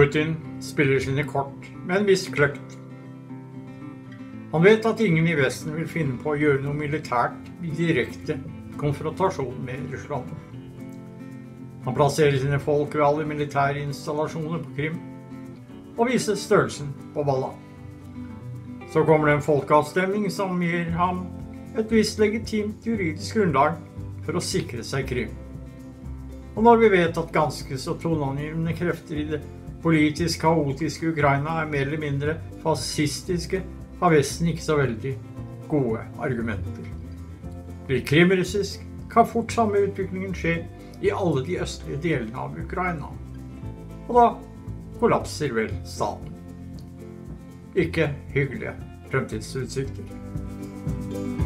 Putin spiller sine kort med en viss kløkt. Han vet at ingen i Vesten vil finne på å gjøre noe militært i direkte konfrontasjon med Russland. Han plasserer sine folk ved alle militære installasjoner på Krim og viser størrelsen på balla. Så kommer det en folkeavstemning som gir ham et visst legitimt juridisk grunnlag for å sikre seg Krim. Og når vi vet at ganske så toneangivende krefter i det politisk kaotiske Ukraina er mer eller mindre fascistiske, har Vesten ikke så veldig gode argumenter. Blir Krim russisk, kan fort samme utviklingen skje i alle de østlige delene av Ukraina. Og da kollapser vel staten. Ikke hyggelige fremtidsutsikter.